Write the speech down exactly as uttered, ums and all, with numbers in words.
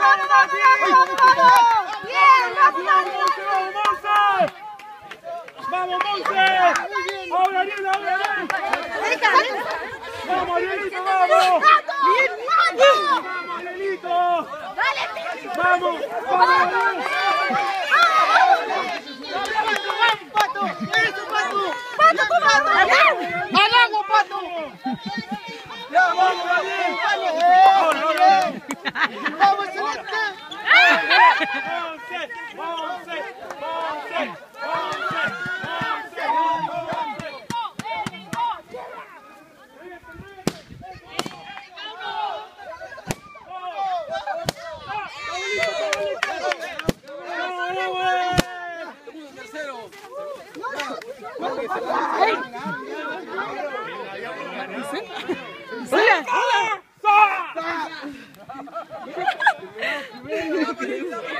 ¡Vamos, Monse! ¡Ahora, Ariel, ahora, Ariel! ¡Vamos, Arielito, vamos! ¡Vamos, Arielito! ¡Vamos! ¡Vamos, Ariel! ¡Pato! ¡Eso, Pato! ¡Pato, Pato! ¡Hagamos, Pato! ¡Vamos, Ariel! ¡Vamos, excelente! ¡Monse! ¡Monse! ¡Monse! ¡Monse! ¡Hola!